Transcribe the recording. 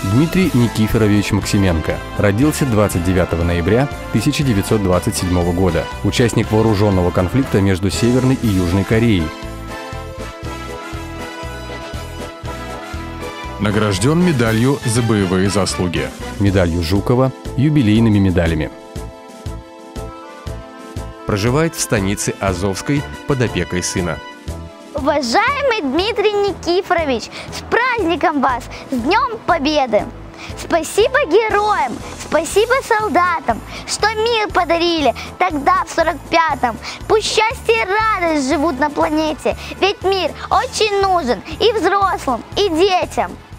Дмитрий Никифорович Максименко родился 29 ноября 1927 года. Участник вооруженного конфликта между Северной и Южной Кореей. Награжден медалью за боевые заслуги. Медалью Жукова, юбилейными медалями. Проживает в станице Азовской под опекой сына. Уважаемый Дмитрий Никифорович, с праздником вас, с Днем Победы! Спасибо героям, спасибо солдатам, что мир подарили тогда, в 45-м. Пусть счастье и радость живут на планете, ведь мир очень нужен и взрослым, и детям.